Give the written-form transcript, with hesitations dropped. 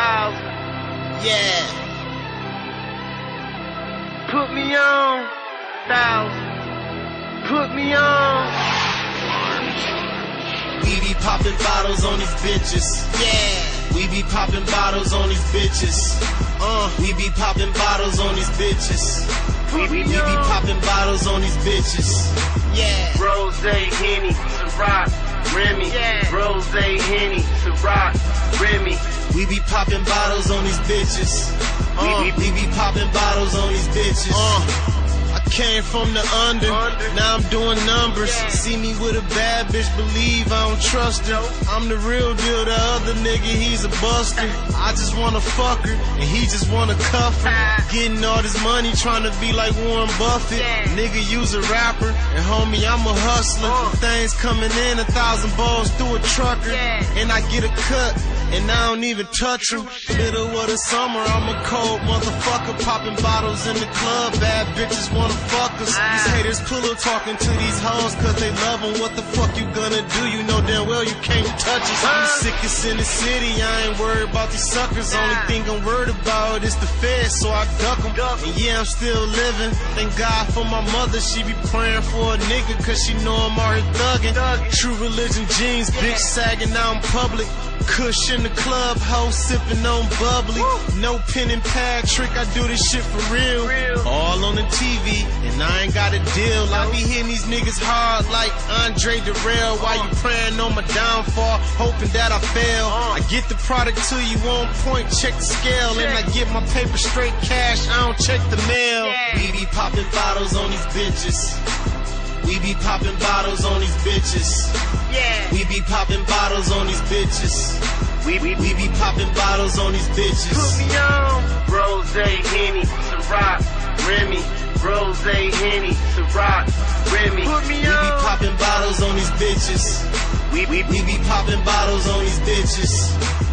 Yeah. Put me on, 1,000. Put me on. We be popping bottles on these bitches. Yeah. We be popping bottles on these bitches. We be popping bottles on these bitches. We be popping bottles on these bitches. Yeah. Rose, Henny, Ciroc, Remy. Yeah. Rose, Henny, Ciroc, Remy. We be popping bottles on these bitches. We be popping bottles on these bitches. I came from the under, now I'm doing numbers. See me with a bad bitch, believe I don't trust her. I'm the real deal, the other nigga, he's a buster. I just wanna fuck her, and he just wanna cuff her. Getting all this money, trying to be like Warren Buffett. Nigga, you's a rapper, and homie, I'm a hustler. Things coming in, 1,000 balls through a trucker. And I get a cut, and I don't even touch them. Middle of the summer, I'm a cold motherfucker. Popping bottles in the club, bad bitches wanna fuck us. These haters pillow talking to these hoes cause they love them. What the fuck you gonna do? You know damn well you can't touch us. I'm the sickest in the city, I ain't worried about these suckers. Only thing I'm worried about is the feds, so I duck them. And yeah, I'm still living. Thank God for my mother, she be praying for a nigga cause she know I'm out here thugging. True religion jeans, bitch sagging out in public. Kush in the club, hoe sipping on bubbly. No pen and pad trick, I do this shit for real. All on the TV, and I ain't got a deal. I be hitting these niggas hard like Andre Darrell. While you praying on my downfall, hoping that I fail. I get the product to you on point, check the scale. And I get my paper straight cash, I don't check the mail. We be popping bottles on these bitches. We be popping bottles on these bitches. Yeah. We be popping bottles on these bitches. We be popping bottles on these bitches. Put me on. Rose, Henny, Ciroc, Remy. Rose, Henny, Ciroc, Remy. Put me on. We be popping bottles on these bitches. We be popping bottles on these bitches.